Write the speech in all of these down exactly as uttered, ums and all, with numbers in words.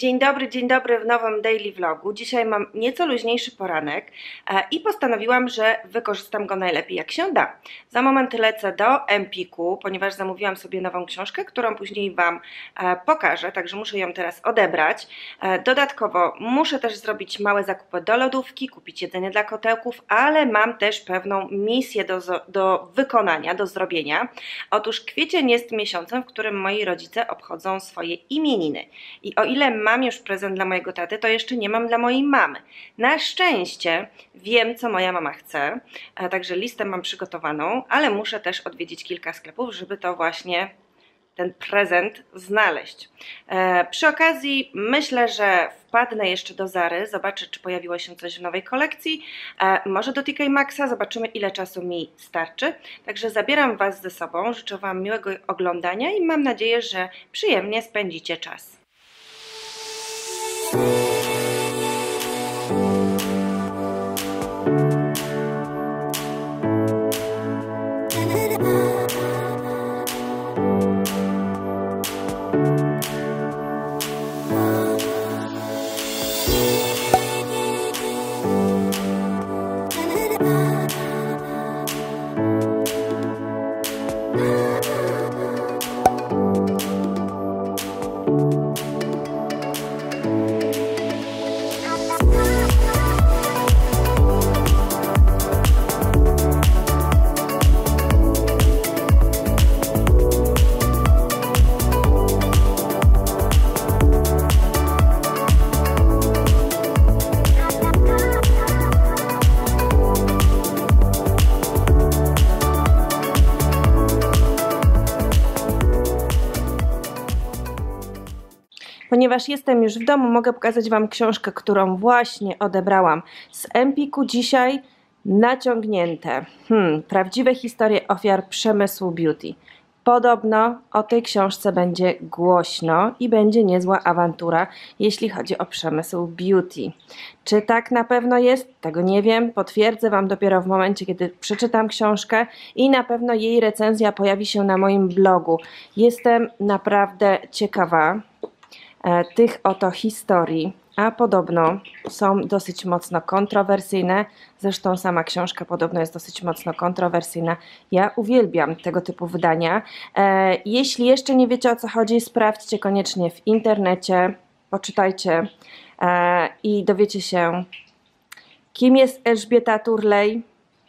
Dzień dobry, dzień dobry w nowym daily vlogu. Dzisiaj mam nieco luźniejszy poranek i postanowiłam, że wykorzystam go najlepiej jak się da. Za moment lecę do Empiku, ponieważ zamówiłam sobie nową książkę, którą później Wam pokażę, także muszę ją teraz odebrać. Dodatkowo muszę też zrobić małe zakupy do lodówki, kupić jedzenie dla kotełków, ale mam też pewną misję do, do wykonania, do zrobienia. Otóż kwiecień jest miesiącem, w którym moi rodzice obchodzą swoje imieniny. I o ile mam już prezent dla mojego taty, to jeszcze nie mam dla mojej mamy. Na szczęście wiem, co moja mama chce, także listę mam przygotowaną, ale muszę też odwiedzić kilka sklepów, żeby to właśnie ten prezent znaleźć. E, przy okazji myślę, że wpadnę jeszcze do Zary, zobaczę, czy pojawiło się coś w nowej kolekcji, e, może do T K Maxxa, zobaczymy, ile czasu mi starczy. Także zabieram Was ze sobą, życzę Wam miłego oglądania i mam nadzieję, że przyjemnie spędzicie czas. Ponieważ jestem już w domu, mogę pokazać Wam książkę, którą właśnie odebrałam z Empiku. Dzisiaj naciągnięte. Hmm, prawdziwe historie ofiar przemysłu beauty. Podobno o tej książce będzie głośno i będzie niezła awantura, jeśli chodzi o przemysł beauty. Czy tak na pewno jest? Tego nie wiem. Potwierdzę Wam dopiero w momencie, kiedy przeczytam książkę i na pewno jej recenzja pojawi się na moim blogu. Jestem naprawdę ciekawa tych oto historii, a podobno są dosyć mocno kontrowersyjne. Zresztą sama książka podobno jest dosyć mocno kontrowersyjna. Ja uwielbiam tego typu wydania. E, jeśli jeszcze nie wiecie, o co chodzi, sprawdźcie koniecznie w internecie, poczytajcie e, i dowiecie się, kim jest Elżbieta Turley,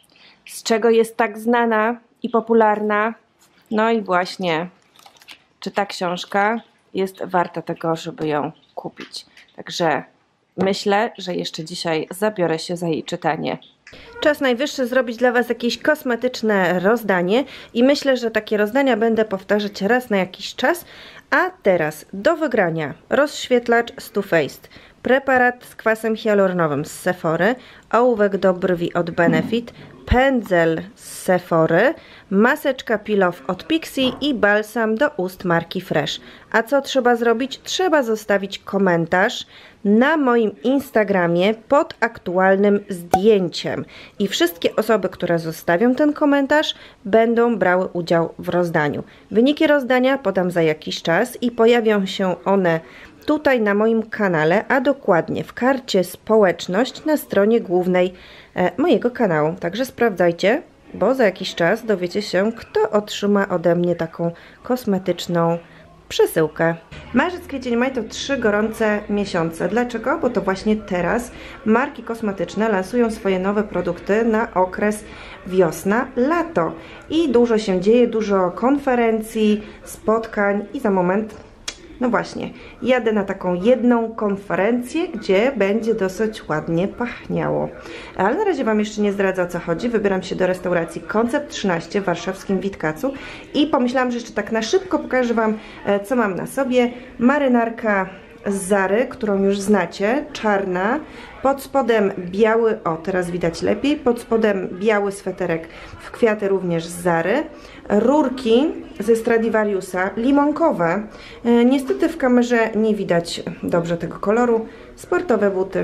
z czego jest tak znana i popularna, no i właśnie, czy ta książka jest warta tego, żeby ją kupić. Także myślę, że jeszcze dzisiaj zabiorę się za jej czytanie. Czas najwyższy zrobić dla Was jakieś kosmetyczne rozdanie i myślę, że takie rozdania będę powtarzać raz na jakiś czas. A teraz do wygrania rozświetlacz z Too Faced, preparat z kwasem hialuronowym z Sephory, ołówek do brwi od Benefit, pędzel z Sephory, maseczka peel-off od Pixi i balsam do ust marki Fresh. A co trzeba zrobić? Trzeba zostawić komentarz na moim Instagramie pod aktualnym zdjęciem. I wszystkie osoby, które zostawią ten komentarz, będą brały udział w rozdaniu. Wyniki rozdania podam za jakiś czas i pojawią się one tutaj na moim kanale, a dokładnie w karcie społeczność na stronie głównej e, mojego kanału. Także sprawdzajcie, bo za jakiś czas dowiecie się, kto otrzyma ode mnie taką kosmetyczną przesyłkę. Marzec, kwiecień, maj to trzy gorące miesiące. Dlaczego? Bo to właśnie teraz marki kosmetyczne lansują swoje nowe produkty na okres wiosna-lato. I dużo się dzieje, dużo konferencji, spotkań i za moment, no właśnie, jadę na taką jedną konferencję, gdzie będzie dosyć ładnie pachniało. Ale na razie Wam jeszcze nie zdradzę, o co chodzi. Wybieram się do restauracji Koncept trzynaście w warszawskim Witkacu i pomyślałam, że jeszcze tak na szybko pokażę Wam, co mam na sobie. Marynarka z Zary, którą już znacie, czarna, pod spodem biały, o teraz widać lepiej, pod spodem biały sweterek w kwiaty również z Zary, rurki ze Stradivariusa, limonkowe, e, niestety w kamerze nie widać dobrze tego koloru, sportowe buty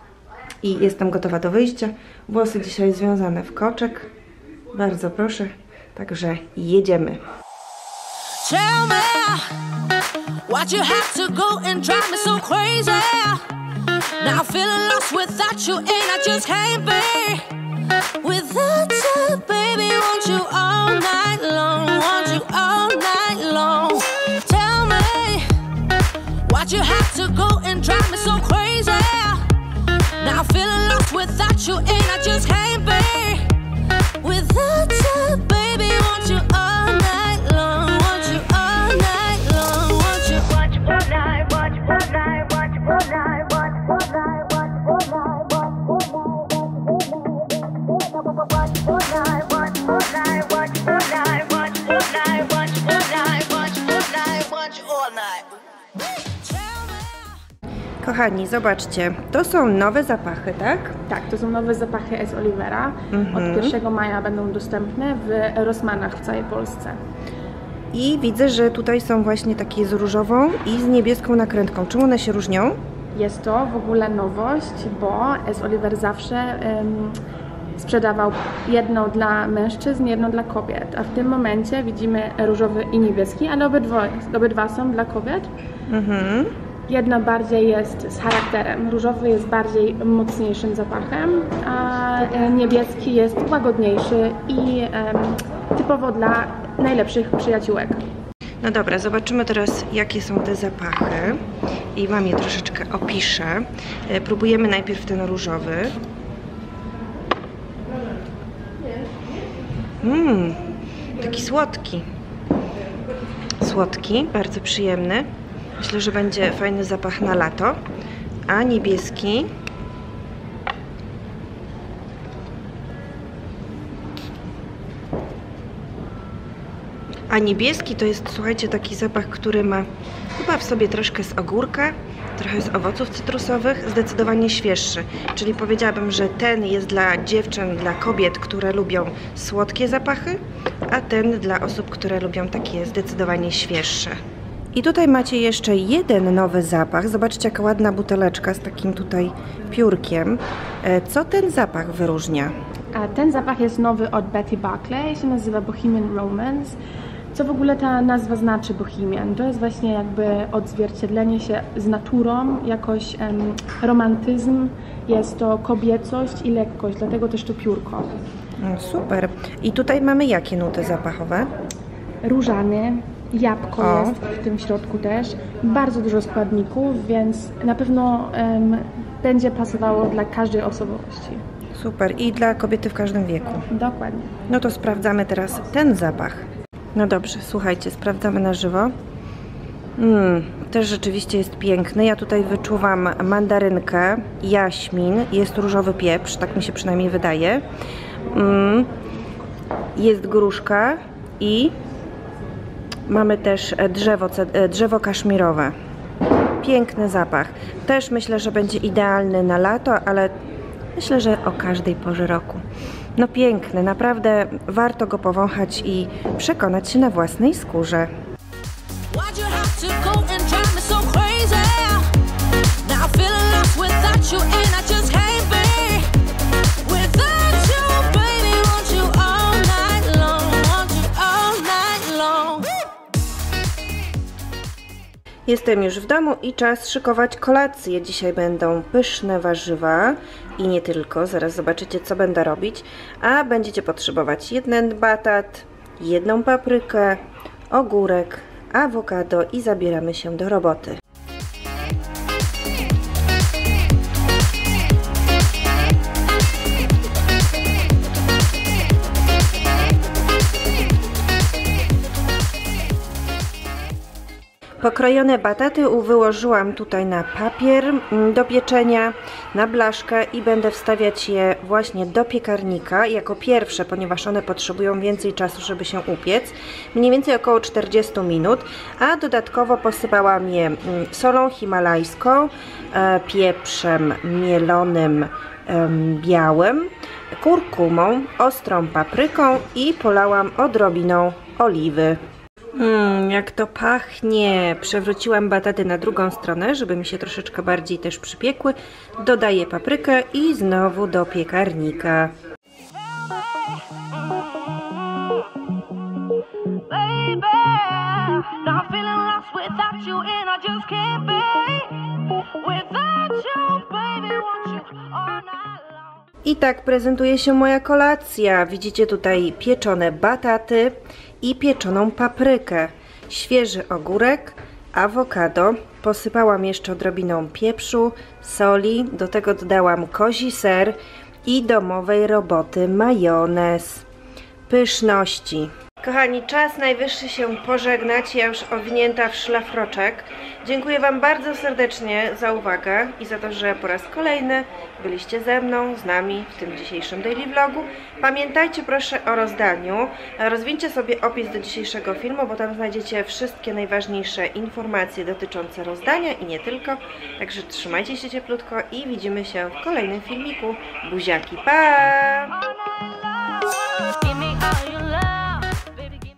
i jestem gotowa do wyjścia, włosy dzisiaj związane w koczek, bardzo proszę, także jedziemy. Tell me Why'd you have to go and drive me so crazy? Now I'm feeling lost without you, and I just can't be without you, baby. Want you all night long, want you all night long. Tell me, why'd you have to go and drive me so crazy? Now I'm feeling lost without you, and I just can't be without you, baby. Want you all night long, want you all night long, want you watch all night, watch all night, watch all night, watch all night, watch all night, watch all night, watch all night, watch all night, watch all night, watch all night, watch all night, watch all night. Kochani, zobaczcie, to są nowe zapachy, tak? Tak, to są nowe zapachy S. Olivera. Mhm. Od pierwszego maja będą dostępne w Rossmannach w całej Polsce. I widzę, że tutaj są właśnie takie z różową i z niebieską nakrętką. Czym one się różnią? Jest to w ogóle nowość, bo S. Oliver zawsze um, sprzedawał jedno dla mężczyzn, jedno dla kobiet. A w tym momencie widzimy różowy i niebieski, ale obydwa, obydwa są dla kobiet. Mhm. Jedna bardziej jest z charakterem, różowy jest bardziej mocniejszym zapachem, a niebieski jest łagodniejszy i um, typowo dla najlepszych przyjaciółek. No dobra, zobaczymy teraz, jakie są te zapachy i Wam je troszeczkę opiszę. Próbujemy najpierw ten różowy. Mmm, taki słodki. Słodki, bardzo przyjemny. Myślę, że będzie fajny zapach na lato. A niebieski A niebieski to jest, słuchajcie, taki zapach, który ma chyba w sobie troszkę z ogórka, trochę z owoców cytrusowych, zdecydowanie świeższy. Czyli powiedziałabym, że ten jest dla dziewczyn, dla kobiet, które lubią słodkie zapachy, a ten dla osób, które lubią takie zdecydowanie świeższe. I tutaj macie jeszcze jeden nowy zapach. Zobaczcie, jaka ładna buteleczka z takim tutaj piórkiem. Co ten zapach wyróżnia? A ten zapach jest nowy od Betty Barclay, się nazywa Bohemian Romance. Co w ogóle ta nazwa znaczy Bohemian? To jest właśnie jakby odzwierciedlenie się z naturą, jakoś um, romantyzm, jest to kobiecość i lekkość, dlatego też to piórko. Super. I tutaj mamy jakie nuty zapachowe? Różany, jabłko o. jest w tym środku też, bardzo dużo składników, więc na pewno um, będzie pasowało dla każdej osobowości. Super. I dla kobiety w każdym wieku. Dokładnie. No to sprawdzamy teraz ten zapach. No dobrze, słuchajcie, sprawdzamy na żywo. Mm, też rzeczywiście jest piękny. Ja tutaj wyczuwam mandarynkę, jaśmin, jest różowy pieprz, tak mi się przynajmniej wydaje. Mm, jest gruszka i mamy też drzewo, drzewo kaszmirowe. Piękny zapach. Też myślę, że będzie idealny na lato, ale myślę, że o każdej porze roku. No piękny, naprawdę warto go powąchać i przekonać się na własnej skórze. Jestem już w domu i czas szykować kolację. Dzisiaj będą pyszne warzywa i nie tylko. Zaraz zobaczycie, co będę robić. A będziecie potrzebować jeden batat, jedną paprykę, ogórek, awokado i zabieramy się do roboty. Pokrojone bataty wyłożyłam tutaj na papier do pieczenia, na blaszkę i będę wstawiać je właśnie do piekarnika jako pierwsze, ponieważ one potrzebują więcej czasu, żeby się upiec, mniej więcej około czterdzieści minut, a dodatkowo posypałam je solą himalajską, pieprzem mielonym białym, kurkumą, ostrą papryką i polałam odrobiną oliwy. Mmm, jak to pachnie! Przewróciłam bataty na drugą stronę, żeby mi się troszeczkę bardziej też przypiekły. Dodaję paprykę i znowu do piekarnika. Baby, just can't be without you, baby, want you all night long. I tak prezentuje się moja kolacja. Widzicie tutaj pieczone bataty i pieczoną paprykę, świeży ogórek, awokado. Posypałam jeszcze odrobiną pieprzu, soli, do tego dodałam kozi ser i domowej roboty majonez. Pyszności. Kochani, czas najwyższy się pożegnać, ja już owinięta w szlafroczek. Dziękuję Wam bardzo serdecznie za uwagę i za to, że po raz kolejny byliście ze mną, z nami w tym dzisiejszym daily vlogu. Pamiętajcie proszę o rozdaniu. Rozwinьcie sobie opis do dzisiejszego filmu, bo tam znajdziecie wszystkie najważniejsze informacje dotyczące rozdania i nie tylko. Także trzymajcie się cieplutko i widzimy się w kolejnym filmiku. Buziaki, pa!